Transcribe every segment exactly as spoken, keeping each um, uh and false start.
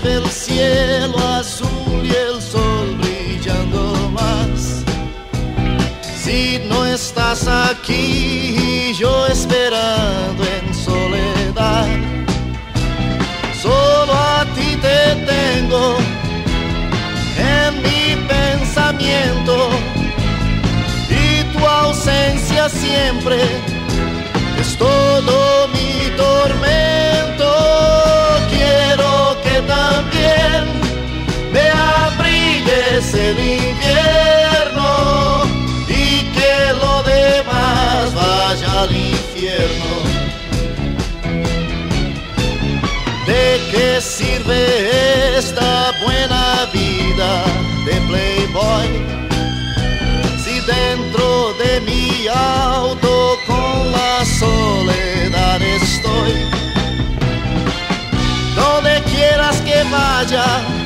ve el cielo azul y el sol brillando más. Si no estás aquí, yo esperando en soledad, solo a ti te tengo en mi pensamiento, y tu ausencia siempre es todo mi tormento. Quiero que también me abrigues el invierno y que lo demás vaya al infierno. ¿De qué sirve esta buena vida de playboy si dentro de mi auto con la soledad estoy? Donde quieras que vaya,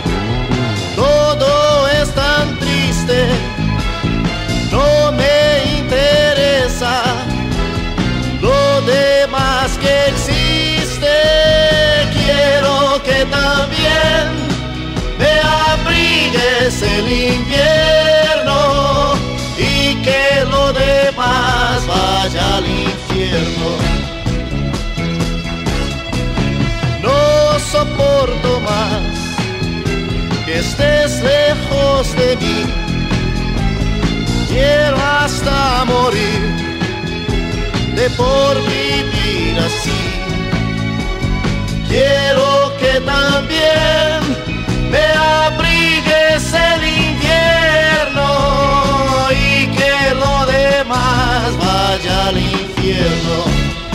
todo es tan triste, no me interesa lo demás que existe. Quiero que también me abrigues el invierno y que lo demás vaya al infierno. No soporto más que estés lejos de mí, quiero hasta morir de por vivir así. Quiero que también me abrigues el invierno y que lo demás vaya al infierno.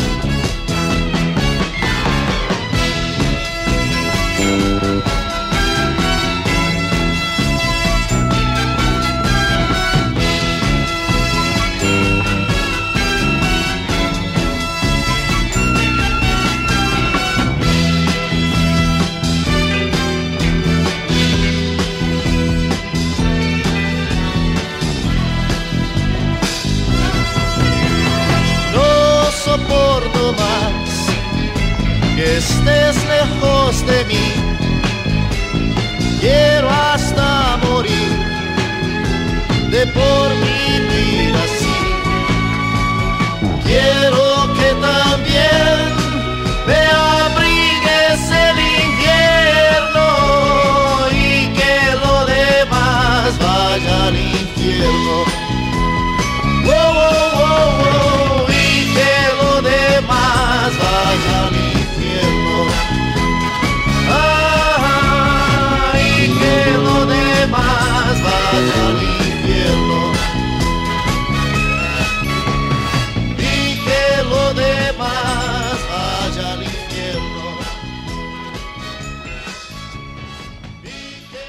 Soporto más que estés lejos de mí, quiero hasta morir de por vivir así. Quiero que también me abrigues el invierno y que lo demás vaya al infierno. Wow, wow, wow, wow. Demás vaya al infierno. Ah, y que lo demás vaya al infierno. Y que lo demás vaya al infierno. Y que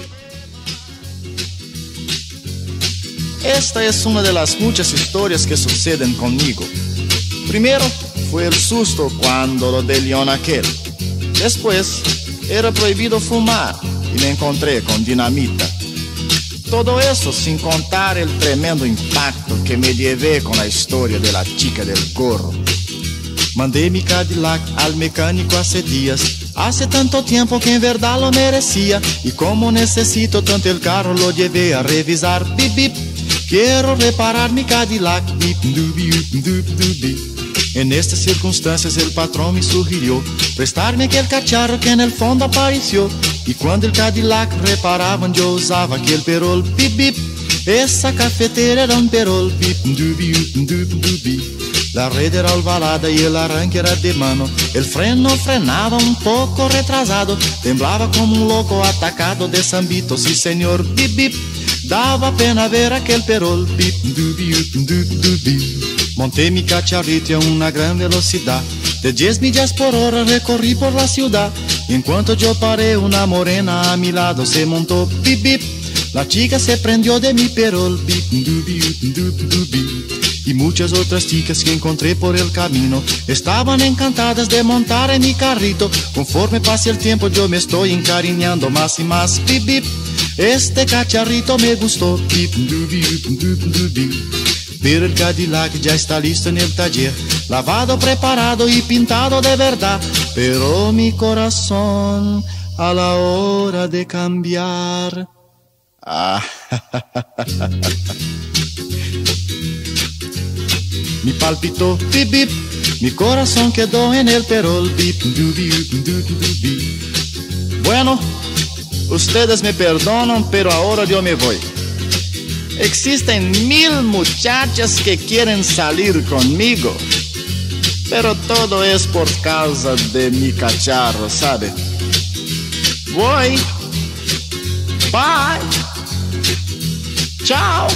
lo demás... Esta es una de las muchas historias que suceden conmigo. Primero fue el susto cuando lo de León aquel. Después era prohibido fumar y me encontré con dinamita. Todo eso sin contar el tremendo impacto que me llevé con la historia de la chica del gorro. Mandé mi Cadillac al mecánico hace días, hace tanto tiempo que en verdad lo merecía. Y como necesito tanto el carro, lo llevé a revisar. Bip, bip, quiero reparar mi Cadillac. Bip, dubi, dubi, dubi. En estas circunstancias el patrón me sugirió prestarme aquel cacharro que en el fondo apareció. Y cuando el Cadillac reparaban yo usaba aquel perol. Bip, bip, esa cafetera era un perol. Bip, dubi, dubi, dubi. La red era ovalada y el arranque era de mano. El freno frenaba un poco retrasado, temblaba como un loco atacado de zambito. Sí señor, bip, bip, daba pena ver aquel perol. Bip, dubi, dubi, dubi. Monté mi cacharrito a una gran velocidad, de diez millas por hora recorrí por la ciudad. Y en cuanto yo paré, una morena a mi lado se montó. Bip, bip, la chica se prendió de mi perol. Bip, dubi, dubi, dubi. Y muchas otras chicas que encontré por el camino estaban encantadas de montar en mi carrito. Conforme pase el tiempo yo me estoy encariñando más y más. Bip, bip, este cacharrito me gustó. Bip, dubi, dubi, dubi. Pero el Cadillac ya está listo en el taller, lavado, preparado y pintado de verdad. Pero mi corazón a la hora de cambiar. Ah. Mi palpitó, bip, bip, mi corazón quedó en el perol, bip, du, bip, du, du, du, bip. Bueno, ustedes me perdonan, pero ahora yo me voy. Existen mil muchachas que quieren salir conmigo, pero todo es por causa de mi cacharro, ¿sabe? Voy. Bye. Chao.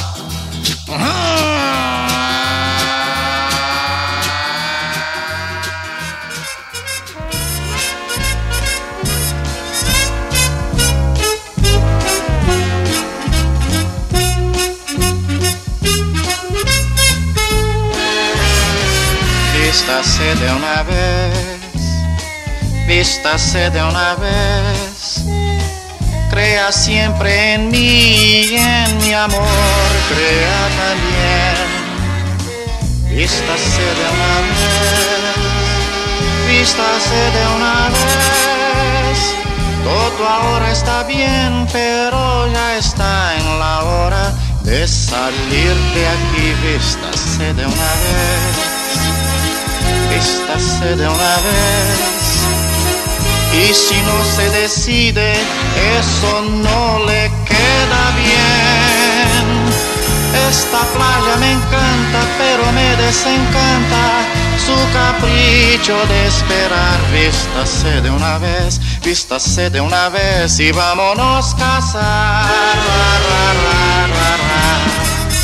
Vístase de una vez, vístase de una vez, crea siempre en mí y en mi amor, crea también. Vístase de una vez, vístase de una vez, todo ahora está bien, pero ya está en la hora de salir de aquí. Vístase de una vez, vístase de una vez, y si no se decide, eso no le queda bien. Esta playa me encanta, pero me desencanta su capricho de esperar. Vístase de una vez, vístase de una vez y vámonos a casar. Ra, ra, ra, ra, ra.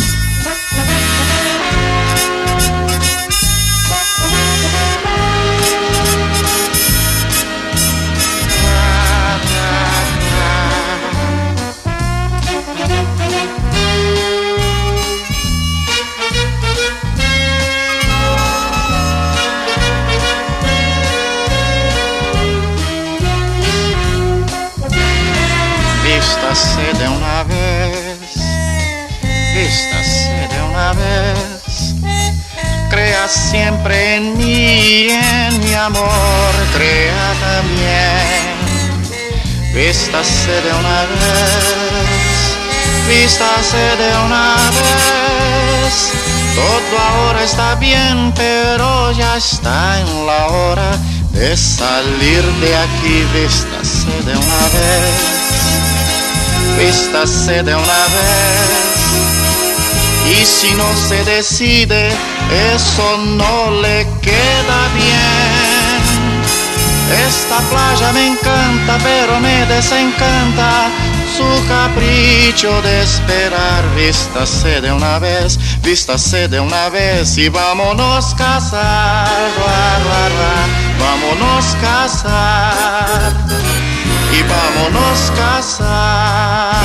Vístase de una vez, vístase de una vez, crea siempre en mí y en mi amor, crea también. Vístase de una vez, vístase de una vez, todo ahora está bien, pero ya está en la hora de salir de aquí. Vístase de una vez, vístase de una vez, y si no se decide, eso no le queda bien. Esta playa me encanta, pero me desencanta su capricho de esperar. Vístase de una vez, vístase de una vez y vámonos a casar. Ra, ra, ra. Vámonos a casar y vámonos a casar.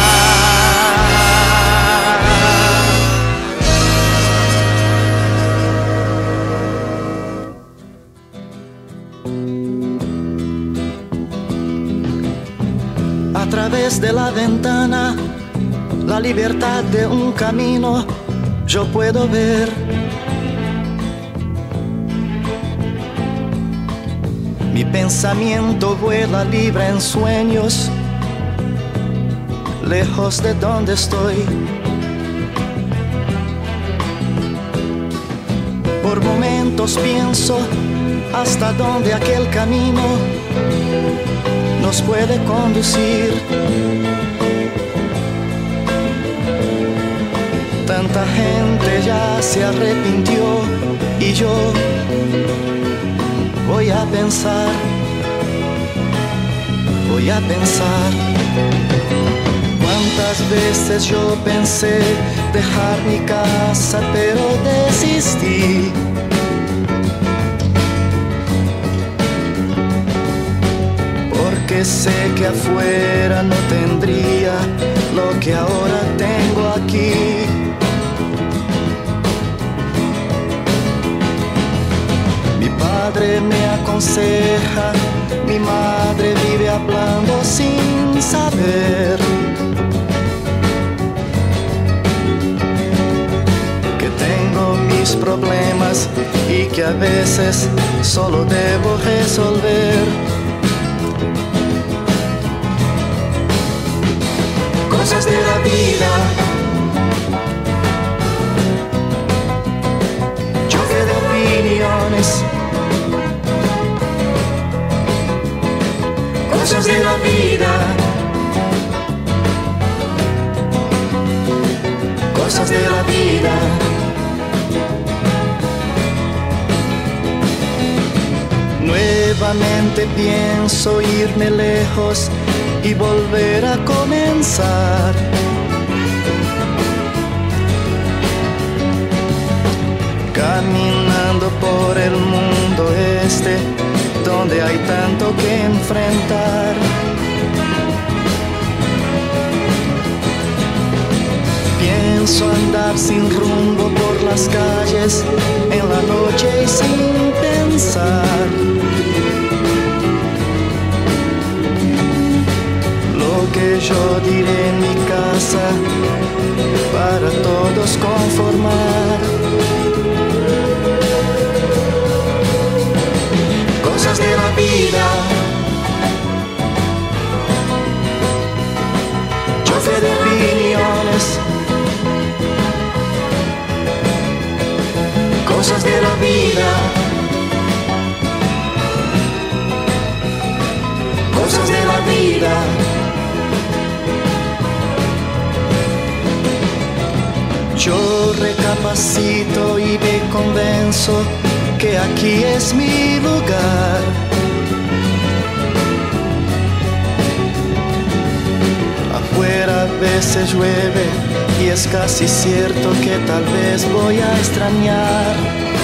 A través de la ventana, la libertad de un camino yo puedo ver. Mi pensamiento vuela libre en sueños, lejos de donde estoy. Por momentos pienso hasta dónde aquel camino nos puede conducir. Tanta gente ya se arrepintió y yo voy a pensar, voy a pensar. Cuántas veces yo pensé dejar mi casa, pero desistí. Porque sé que afuera no tendría lo que ahora tengo aquí. Mi padre me aconseja, mi madre vive hablando sin saber que tengo mis problemas y que a veces solo debo resolver. cosas de la vida, cosas de la vida. Nuevamente pienso irme lejos y volver a comenzar. Caminando por el mundo este, donde hay tanto que enfrentar. Pienso andar sin rumbo por las calles en la noche y sin pensar. Lo que yo diré en mi casa para todos conformar. Cosas de la vida, choque de opiniones. Cosas de la vida, cosas de la vida. Yo recapacito y me convenzo que aquí es mi lugar. Afuera a veces llueve y es casi cierto que tal vez voy a extrañar.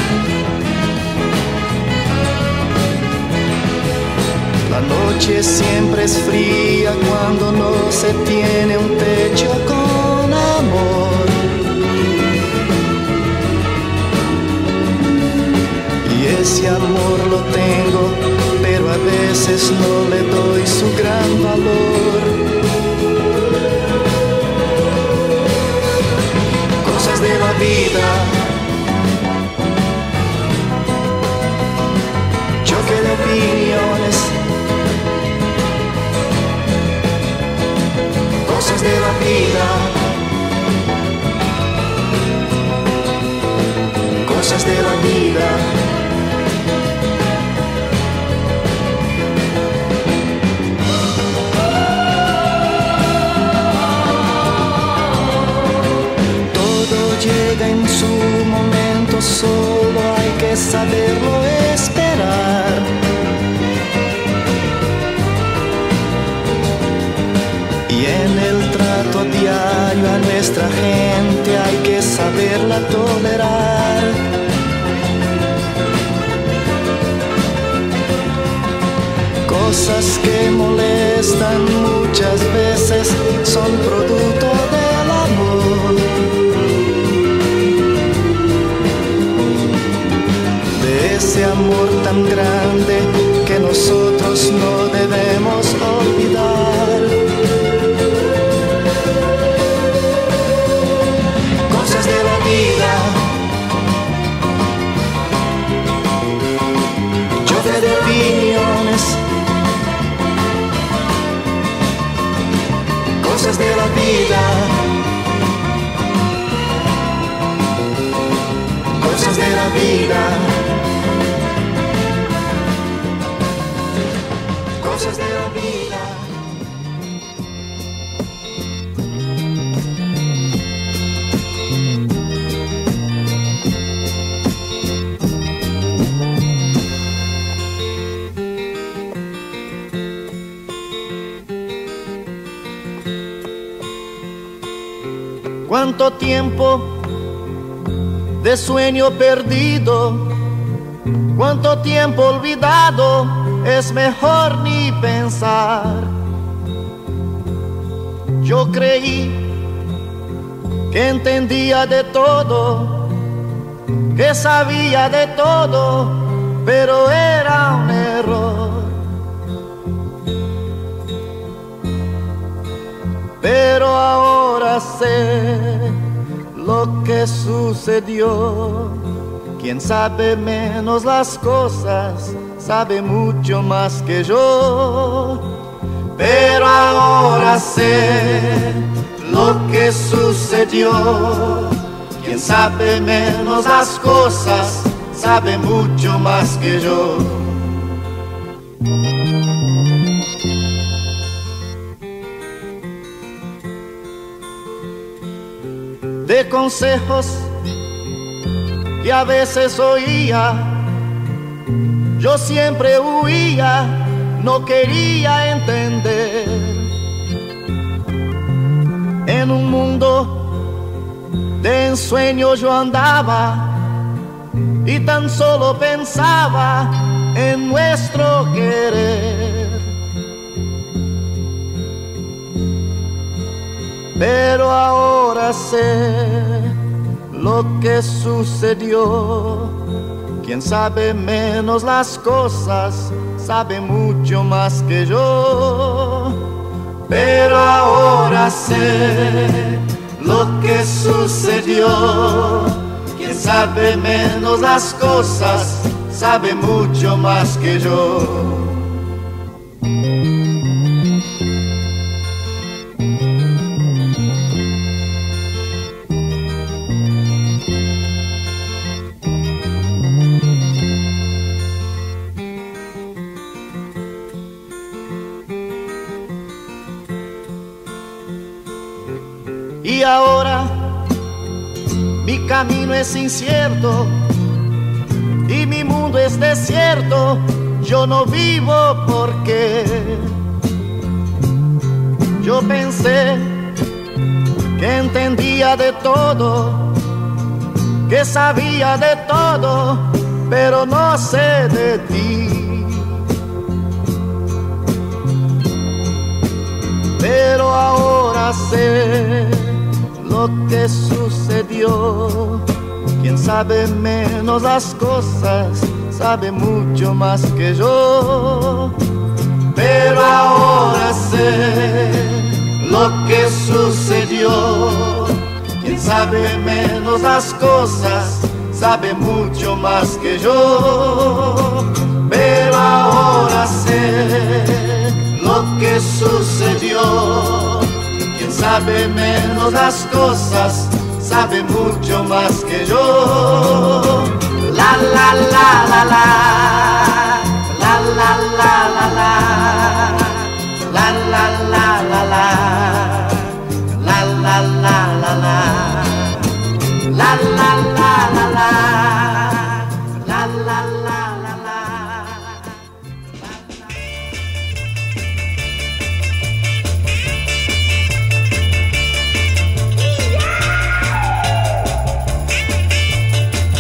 La noche siempre es fría cuando no se tiene un techo con amor. Y ese amor lo tengo, pero a veces no le doy su gran valor. Cosas de la vida, choque de opiniones. Cosas de la vida, cosas de la vida. Llega en su momento, solo hay que saberlo esperar. Y en el trato diario a nuestra gente hay que saberla tolerar. Cosas que molestan muchas veces son producto del amor. Ese amor tan grande que nosotros no debemos olvidar. Cosas de la vida, choque de opiniones. cosas de la vida, cosas de la vida. Cosas de la vida. Cuánto tiempo de sueño perdido, cuánto tiempo olvidado, es mejor ni pensar. Yo creí que entendía de todo, que sabía de todo, pero era un error. Pero ahora sé lo que sucedió. Quien sabe menos las cosas sabe mucho más que yo. Pero ahora sé lo que sucedió. Quien sabe menos las cosas sabe mucho más que yo. de consejos que a veces oía. Yo siempre huía, no quería entender. En un mundo de ensueño yo andaba y tan solo pensaba en nuestro querer. Pero ahora sé lo que sucedió. Quien sabe menos las cosas sabe mucho más que yo. Pero ahora sé lo que sucedió. Quien sabe menos las cosas sabe mucho más que yo. Y ahora mi camino es incierto y mi mundo es desierto. Yo no vivo porque yo pensé que entendía de todo, que sabía de todo, pero no sé de ti. Pero ahora sé lo que sucedió. Quien sabe menos las cosas sabe mucho más que yo. Pero ahora sé lo que sucedió. Quien sabe menos las cosas sabe mucho más que yo. Pero ahora sé lo que sucedió. Quien sabe menos las cosas sabe mucho más que yo. La la la la la, la la la la la, la la la la la, la la la la la, la la la la la, la la la la la.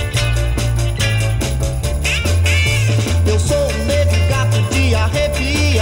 Eu sou um negro gato de arrepiar.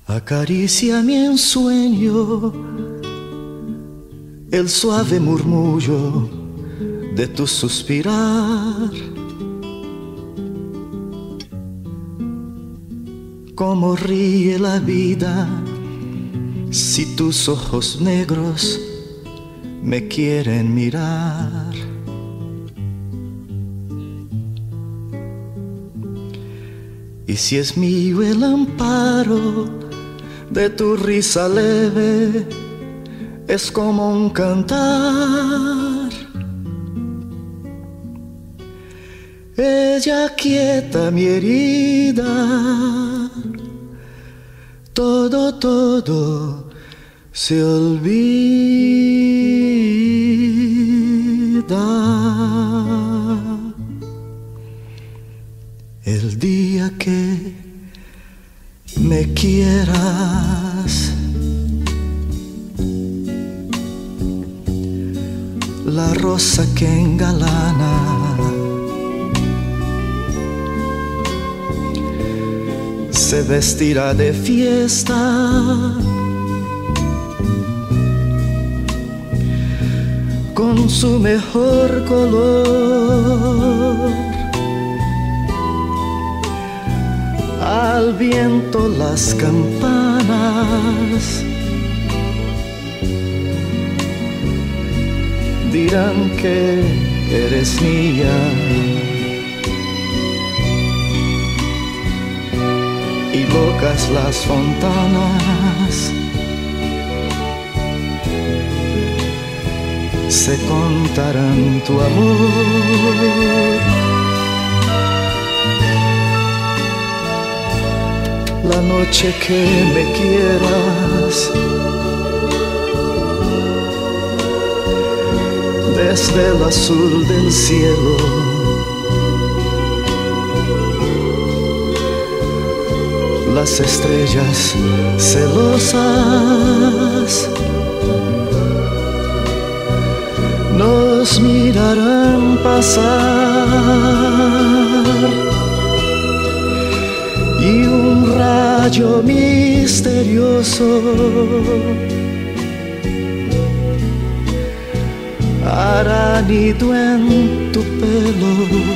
Acaricia mi ensueño el suave murmullo de tu suspirar. Cómo ríe la vida si tus ojos negros me quieren mirar. Y si es mío el amparo de tu risa leve, es como un cantar. Ella quieta mi herida, todo, todo se olvida. El día que me quieras, la rosa que engalana se vestirá de fiesta con su mejor color. Al viento las campanas dirán que eres mía, y locas las fontanas se contarán tu amor. La noche que me quieras, desde el azul del cielo, las estrellas celosas nos mirarán pasar, y un rayo misterioso hará nido en tu pelo.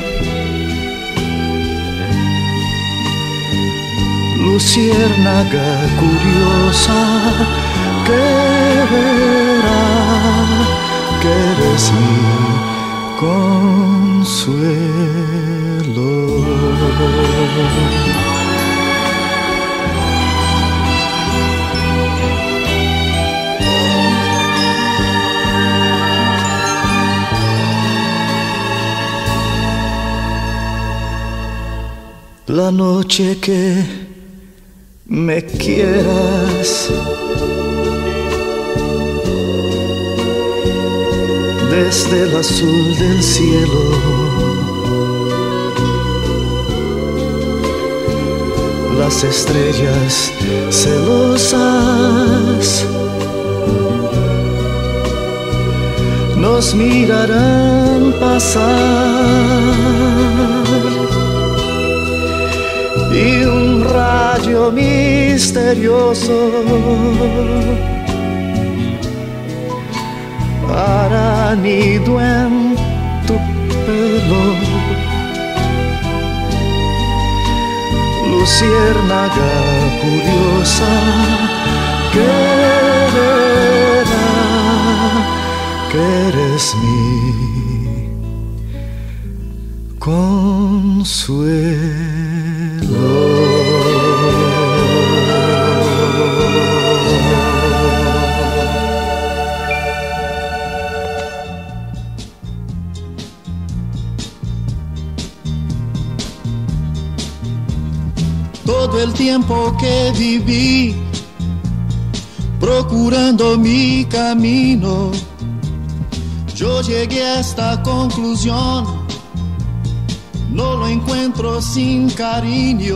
Luciérnaga curiosa que verá que eres mi consuelo. La noche que me quieras, desde el azul del cielo, las estrellas celosas nos mirarán pasar, y un rayo misterioso hará nido en tu pelo. Luciérnaga curiosa que verá que eres mi consuelo. Todo el tiempo que viví procurando mi camino, yo llegué a esta conclusión: no lo encuentro sin cariño.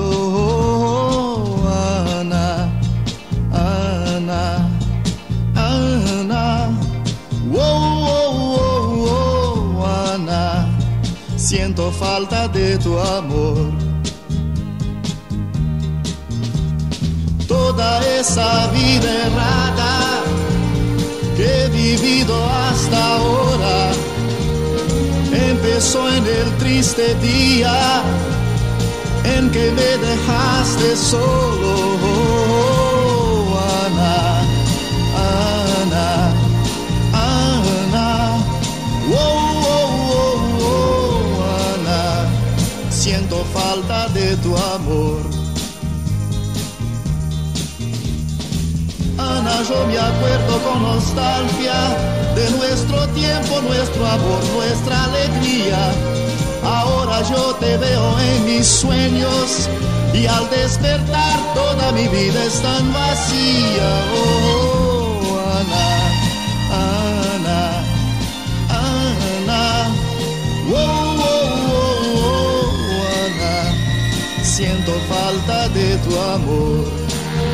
Ana, Ana, Ana, oh, oh, oh, oh, Ana, siento falta de tu amor. Toda esa vida errada que he vivido hasta ahora empezó en el triste día en que me dejaste solo. Oh, Ana, Ana, Ana, oh, oh, oh, oh, Ana, siento falta de tu amor. Ana, yo me acuerdo con nostalgia de nuestro tiempo, nuestro amor, nuestra alegría. Ahora yo te veo en mis sueños y al despertar toda mi vida es tan vacía. Oh, Ana, Ana, Ana, oh, oh, oh, oh, Ana, siento falta de tu amor.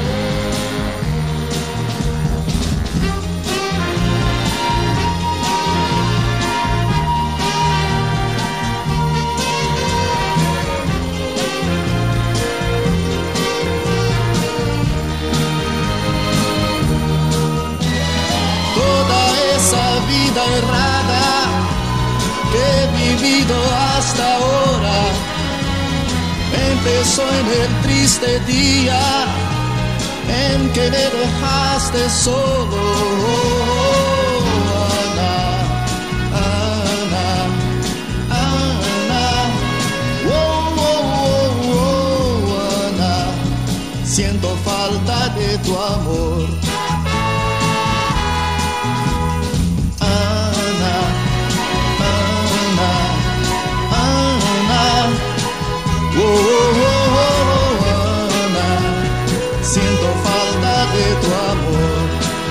Vida errada que he vivido hasta ahora empezó en el triste día en que me dejaste solo. Ana, Ana, Ana, oh, oh, oh, oh, Ana, siento falta de tu amor. Oh, oh, oh, oh, Ana, siento falta de tu amor.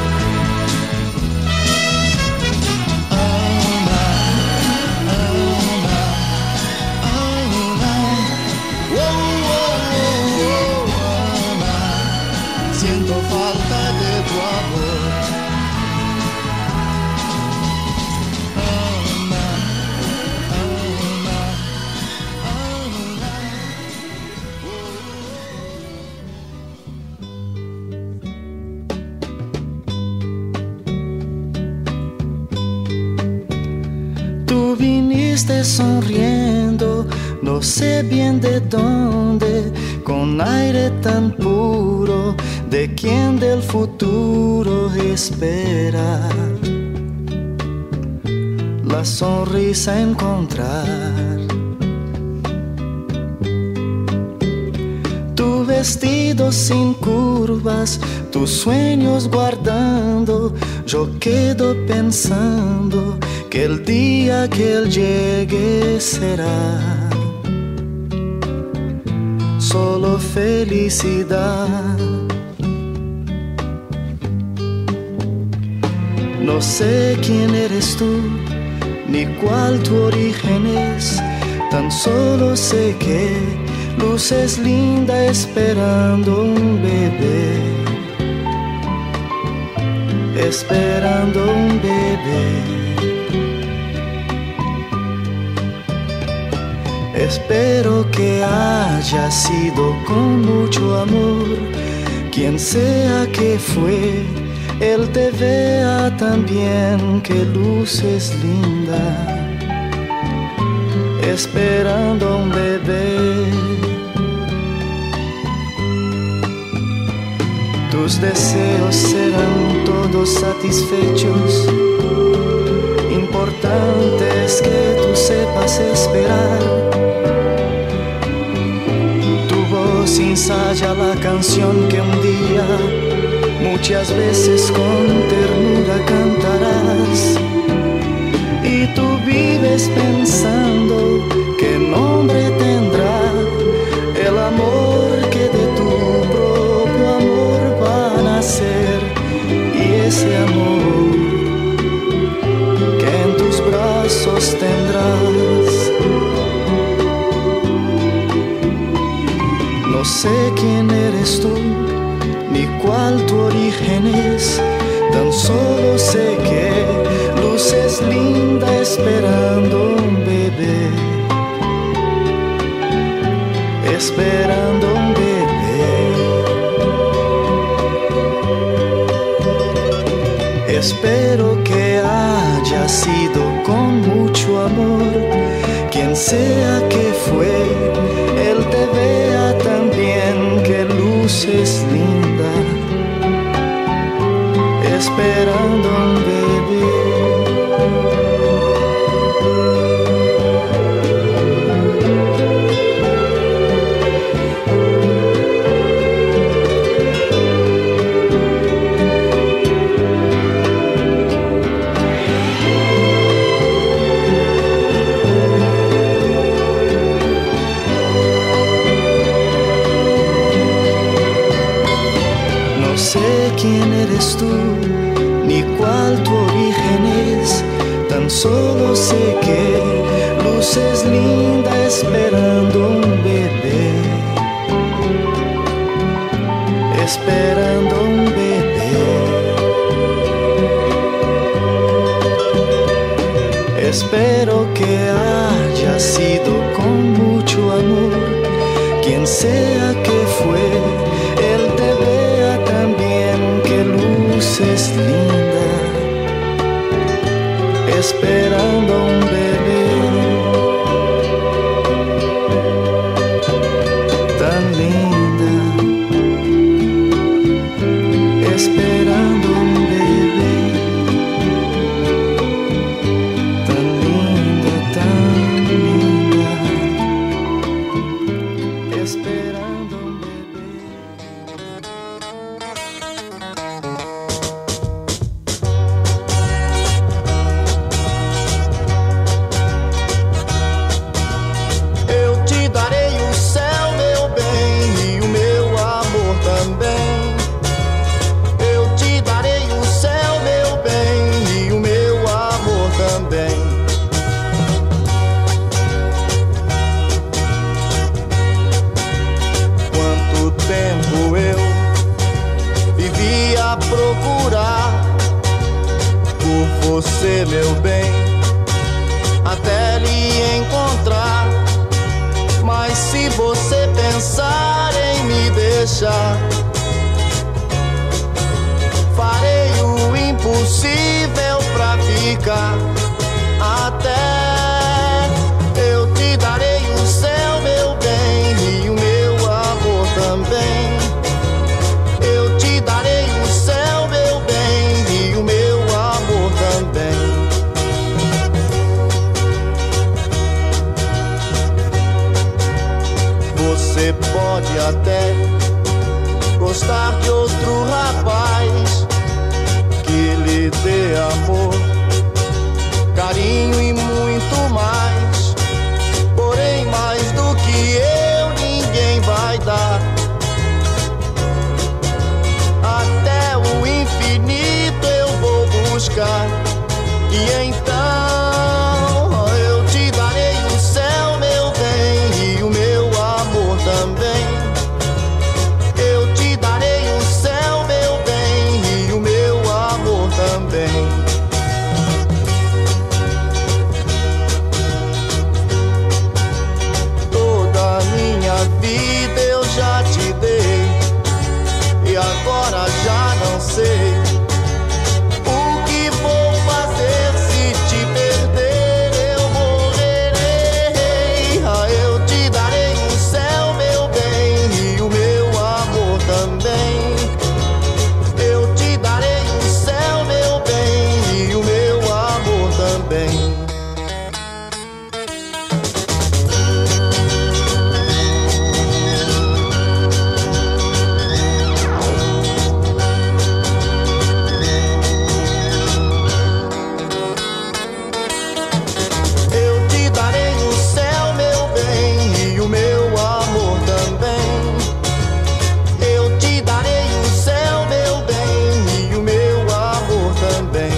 Ana, Ana, Ana, oh, oh, oh, oh, Ana, siento falta de tu amor. Viniste sonriendo, no sé bien de dónde, con aire tan puro de quien del futuro espera la sonrisa encontrar. Tu vestido sin curvas, tus sueños guardando, yo quedo pensando que el día que él llegue será solo felicidad. No sé quién eres tú, ni cuál tu origen es, tan solo sé que luces linda esperando un bebé, esperando un bebé. Espero que haya sido con mucho amor, quien sea que fue, él te vea también que luces linda, esperando un bebé. Tus deseos serán todos satisfechos, importante es que tú sepas esperar. Ensaya la canción que un día, muchas veces con ternura cantarás. Y tú vives pensando qué nombre tendrá el amor que de tu propio amor va a nacer. Y ese amor que en tus brazos tendrás. No sé quién eres tú, ni cuál tu origen es, tan solo sé que luces linda esperando un bebé, esperando un bebé. Espero que haya sido con mucho amor. Quien sea que fue, él te vea también, que luces linda, esperando un bebé. ¿Quién eres tú? Ni cuál tu origen es. Tan solo sé que luces linda esperando un bebé. Esperando un bebé. Espero que haya sido con mucho amor. Quien sea que fue, él te vea también, que luces linda, esperando un bebé. Tan linda, esperando un bebé. Tan linda, tan linda, esperando un bebé. Eu te darei o céu, meu bem, e o meu amor também. Eu te darei o céu, meu bem, e o meu amor também. Quanto tempo eu vivi a procurar por você, meu bem, até lhe encontrar. Mas se você pensar em me deixar, farei o impossível pra ficar. Até eu te darei o céu, meu bem, e o meu amor também. Eu te darei o céu, meu bem, e o meu amor também. Você pode até gostar de outro rapaz que lhe dê amor, carinho e muito mais. Porém, mais do que eu, ninguém vai dar. Até o infinito eu vou buscar. E então eu te darei o céu, meu bem, e o meu amor também. Eu te darei o céu, meu bem, e o meu amor também. Toda a minha vida eu já te dei, e agora já não sei o que vou fazer se te perder. Eu morrerei. Ah, eu te darei o céu, meu bem, e o meu amor também. Eu te darei o céu, meu bem, e o meu amor também. Eu te darei o céu, meu bem, e o meu amor também. Eu te darei o céu, meu bem, e o meu amor também.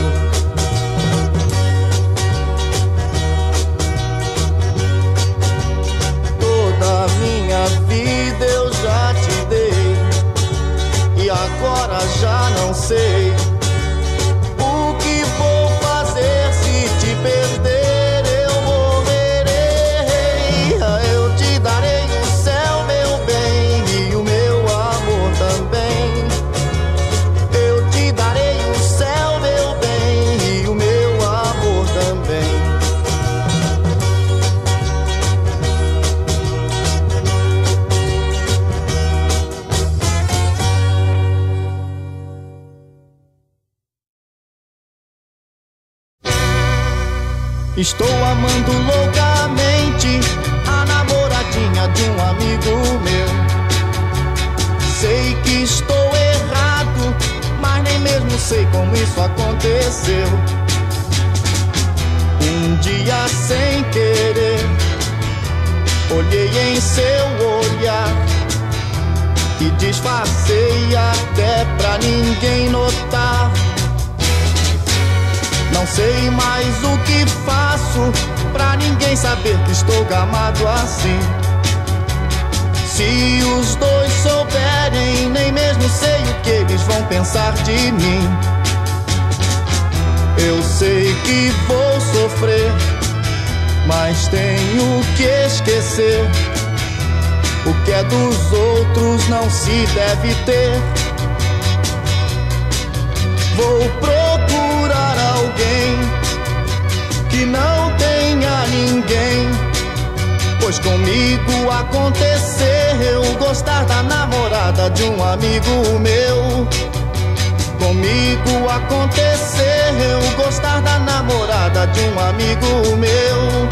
Toda a minha vida eu já te dei, e agora já não sei o que vou fazer se te perder. Eu morrerei. Ah, eu te darei o céu, meu bem, e o meu amor também. Eu te darei o céu, meu Estou amando loucamente a namoradinha de um amigo meu. Sei que estou errado, mas nem mesmo sei como isso aconteceu. Um dia sem querer, olhei em seu olhar e disfarcei até pra ninguém notar. Não sei mais o que faço pra ninguém saber que estou gamado assim. Se os dois souberem, nem mesmo sei o que eles vão pensar de mim. Eu sei que vou sofrer, mas tenho que esquecer. O que é dos outros não se deve ter. Vou procurar alguém que não tenha ninguém, pois comigo aconteceu gostar da namorada de um amigo meu. Comigo aconteceu gostar da namorada de um amigo meu.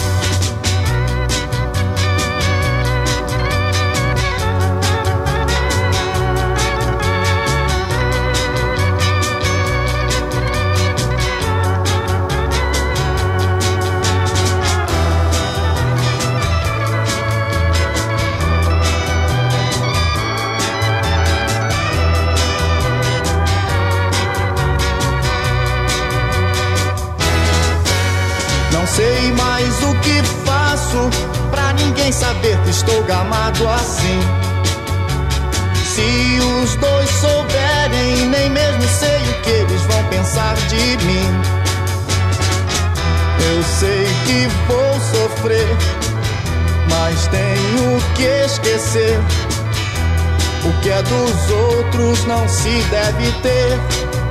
Sei mais o que faço pra ninguém saber que estou gamado assim. Se os dois souberem, nem mesmo sei o que eles vão pensar de mim. Eu sei que vou sofrer, mas tenho que esquecer. O que é dos outros não se deve ter.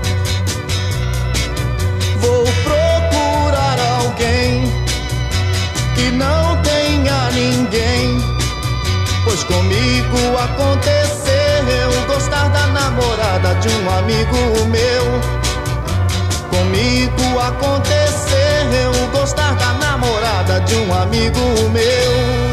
Vou procurar alguém que não tenha ninguém, pois comigo aconteceu gostar da namorada de um amigo meu. Comigo aconteceu gostar da namorada de um amigo meu.